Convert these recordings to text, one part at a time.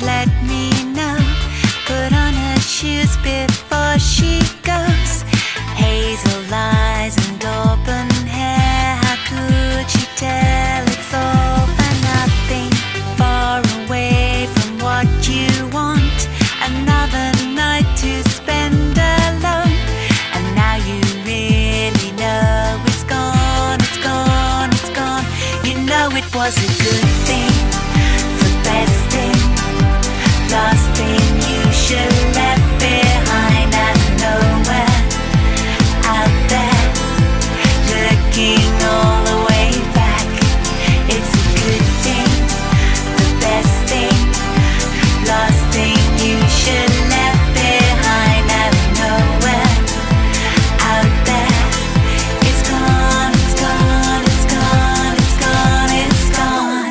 let me know. Put on her shoes before she goes. Hazel eyes and auburn hair, how could she tell it's all for nothing? Far away from what you want, another night to spend alone. And now you really know it's gone, it's gone, it's gone. You know it was a good thing, the best thing, last thing you should left behind out of nowhere, out there, looking all the way back. It's a good thing, the best thing, last thing you should left behind out of nowhere, out there. It's gone, it's gone, it's gone, it's gone, it's gone.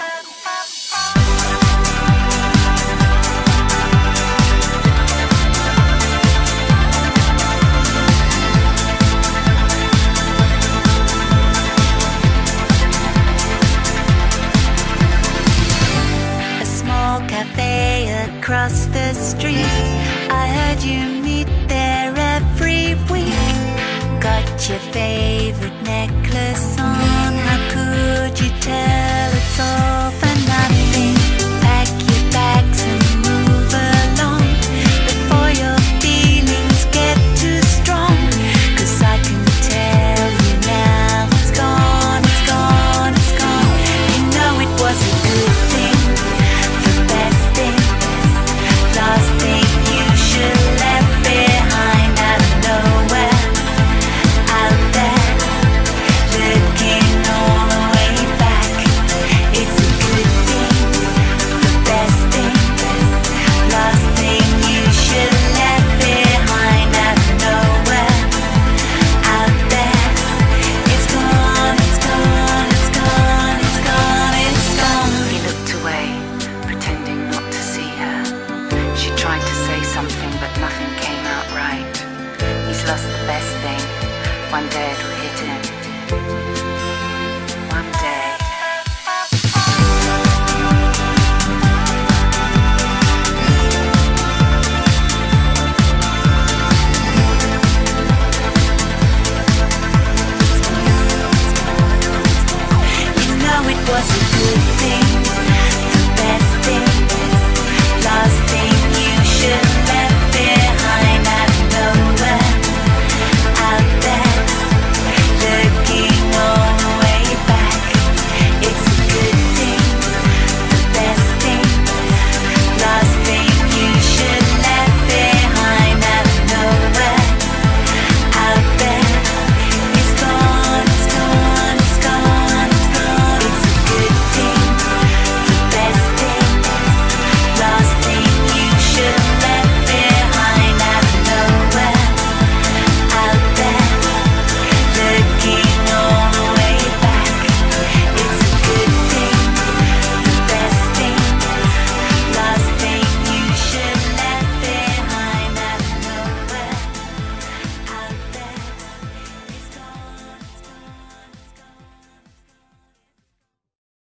A small cafe across the street, I heard you meet there every week. Got your favorite necklace on, how could you tell